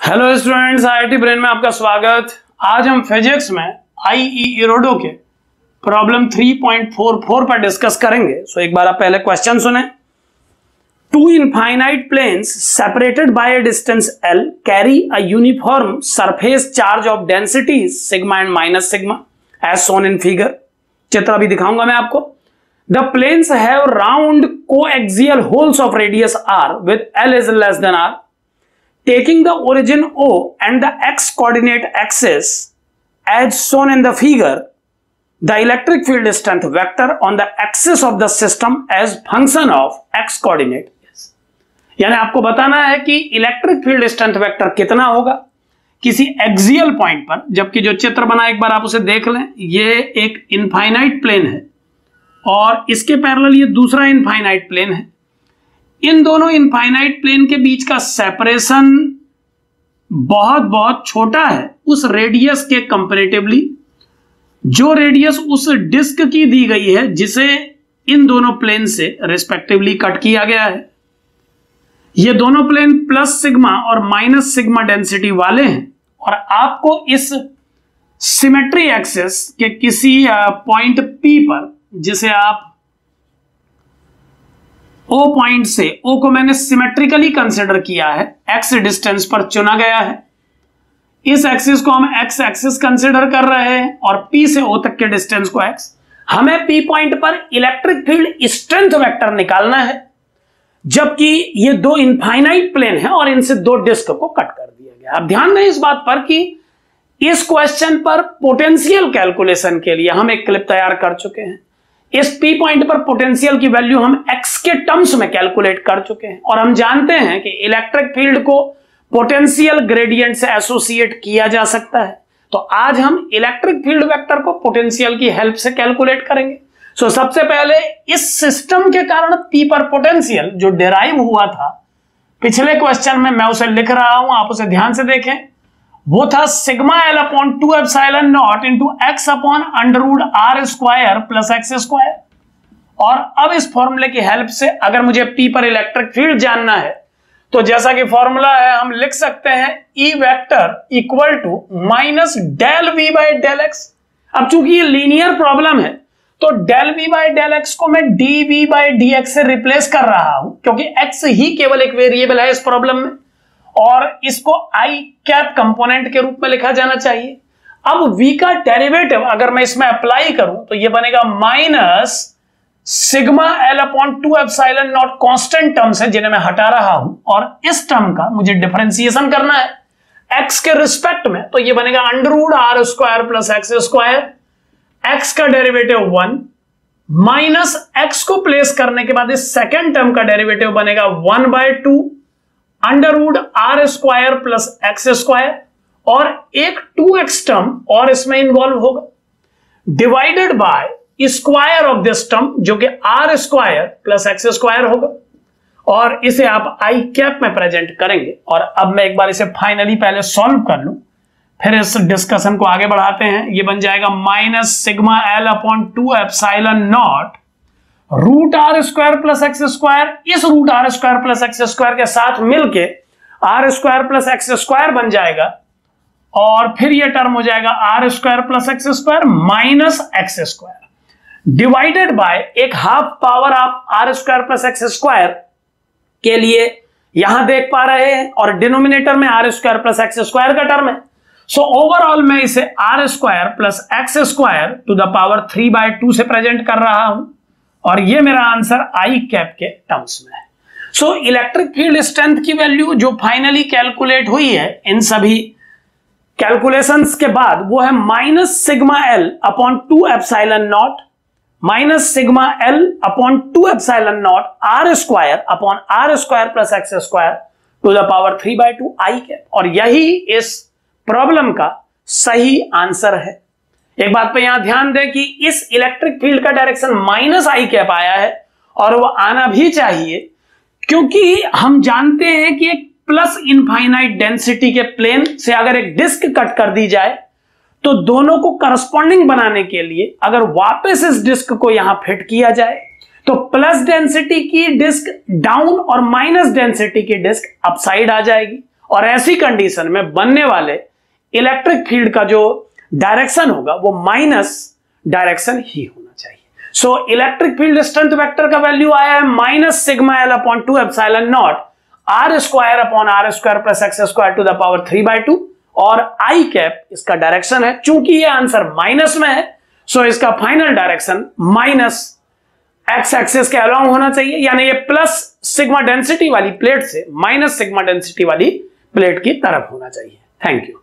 Hello students, IIT brain में आपका स्वागत। आज हम फिजिक्स में आईई इरोडो के प्रॉब्लम 3.44 पर डिस्कस करेंगे। सो एक बार आप पहले क्वेश्चन सुने। Two infinite planes separated by a distance L carry a uniform surface charge of density sigma and minus sigma as shown in figure. चित्र अभी दिखाऊंगा मैं आपको। The planes have round coaxial holes of radius R with L is less than R. Taking the origin O and the x coordinate axis as shown in the figure, the electric field strength vector on the axis of the system as function of x coordinate. यानी आपको बताना है कि electric field strength vector कितना होगा किसी axial point पर, जबकि जो चित्र बना एक बार आप उसे देख लें। ये एक इनफाइनाइट प्लेन है और इसके पैरेलल ये दूसरा इनफाइनाइट प्लेन है। इन दोनों इनफाइनाइट प्लेन के बीच का सेपरेशन बहुत बहुत छोटा है उस रेडियस के कंपैरेटिवली, जो रेडियस उस डिस्क की दी गई है जिसे इन दोनों प्लेन से रिस्पेक्टिवली कट किया गया है। ये दोनों प्लेन प्लस सिग्मा और माइनस सिग्मा डेंसिटी वाले हैं और आपको इस सिमेट्री एक्सिस के किसी पॉइंट P पर, जिसे आप O पॉइंट से, O को मैंने सिमेट्रिकली कंसिडर किया है, X डिस्टेंस पर चुना गया है। इस एक्सिस को हम X एक्सिस कंसिडर कर रहे हैं और P से O तक के डिस्टेंस को X। हमें P पॉइंट पर इलेक्ट्रिक फील्ड स्ट्रेंथ वेक्टर निकालना है, जबकि ये दो इनफाइनाइट प्लेन हैं और इनसे दो डिस्क को कट कर दिया गया। अब ध्यान दें इस बात पर कि इस क्वेश्चन पर पोटेंशियल कैलकुलेशन के लिए हम एक क्लिप तैयार कर चुके हैं। इस P पॉइंट पर पोटेंशियल की वैल्यू हम x के टर्म्स में कैलकुलेट कर चुके हैं और हम जानते हैं कि इलेक्ट्रिक फील्ड को पोटेंशियल ग्रेडियंट से एसोसिएट किया जा सकता है। तो आज हम इलेक्ट्रिक फील्ड वेक्टर को पोटेंशियल की हेल्प से कैलकुलेट करेंगे। सो सबसे पहले इस सिस्टम के कारण P पर पोटेंशियल जो डिराइव हुआ था पिछले क्वेश्चन में, मैं उसे लिख रहा हूं, आप उसे ध्यान से देखें। वो था sigma L upon 2 epsilon naught into X upon under root R square plus X square. और अब इस फॉर्मूले की हेल्प से अगर मुझे P पर इलेक्ट्रिक फील्ड जानना है तो जैसा कि फॉर्मूला है हम लिख सकते हैं E vector equal to minus del V by del X. अब चूंकि ये लीनियर प्रॉब्लम है तो del V by del X को मैं dV बाई dx से रिप्लेस कर रहा हूं, क्योंकि x ही केवल एक वेरिएबल है इस प्रॉब्लम में और इसको आई कैप कंपोनेंट के रूप में लिखा जाना चाहिए। अब v का डेरिवेटिव अगर मैं इसमें अप्लाई करूं तो ये बनेगा minus sigma L upon 2 epsilon naught constant terms है जिन्हें मैं हटा रहा हूं और इस टर्म का मुझे डिफरेंशिएशन करना है x के रिस्पेक्ट में, तो ये बनेगा under root R square plus X square. x का डेरिवेटिव 1 माइनस x को प्लेस करने के बाद इस सेकेंड टर्म का डेरिवेटिव बनेगा 1/2 under root R square plus X square और एक 2x टर्म और इसमें इन्वॉल्व होगा divided by square of this term जो कि R square plus X square होगा और इसे आप आई कैप में प्रेजेंट करेंगे। और अब मैं एक बार इसे फाइनली पहले सॉल्व कर लूं, फिर इस डिस्कशन को आगे बढ़ाते हैं। ये बन जाएगा minus sigma L upon 2 epsilon naught root R square plus X square. इस root R square plus X square के साथ मिलके R square plus X square बन जाएगा और फिर यह टर्म हो जाएगा R square plus X square minus X square divided by एक हाफ पावर आप R square plus X square के लिए यहां देख पा रहे हैं और डिनोमिनेटर में R square plus X square का टर्म है। सो ओवरऑल मैं इसे R square plus X square to the power 3/2 से प्रेजेंट कर रहा हूं और ये मेरा आंसर आई कैप के टर्म्स में है। सो इलेक्ट्रिक फील्ड स्ट्रेंथ की वैल्यू जो फाइनली कैलकुलेट हुई है इन सभी कैलकुलेशंस के बाद वो है minus sigma L upon 2 epsilon naught minus sigma L upon 2 epsilon naught R square upon R square plus X square to the power 3/2 I cap. और यही इस प्रॉब्लम का सही आंसर है। एक बात पे यहां ध्यान दें कि इस इलेक्ट्रिक फील्ड का डायरेक्शन माइनस आई कैप आया है और वो आना भी चाहिए, क्योंकि हम जानते हैं कि एक प्लस इनफाइनाइट डेंसिटी के प्लेन से अगर एक डिस्क कट कर दी जाए तो दोनों को करस्पॉन्डिंग बनाने के लिए अगर वापस इस डिस्क को यहां फिट किया जाए तो प्लस डेंसिटी की डिस्क डाउन और माइनस डेंसिटी की डिस्क अपसाइड आ जाएगी और ऐसी कंडीशन में बनने वाले इलेक्ट्रिक फील्ड का जो डायरेक्शन होगा वो माइनस डायरेक्शन ही होना चाहिए। So electric field strength vector का वैल्यू आया है minus sigma L upon 2 epsilon naught R square upon R square plus X square to the power 3/2 और आई कैप इसका डायरेक्शन है। चूंकि ये आंसर माइनस में है सो इसका final direction minus X axis के अलोंग होना चाहिए, यानी ये प्लस सिग्मा डेंसिटी वाली प्लेट से माइनस सिग्मा डेंसिटी वाली प्लेट की तरफ होना चाहिए। Thank you.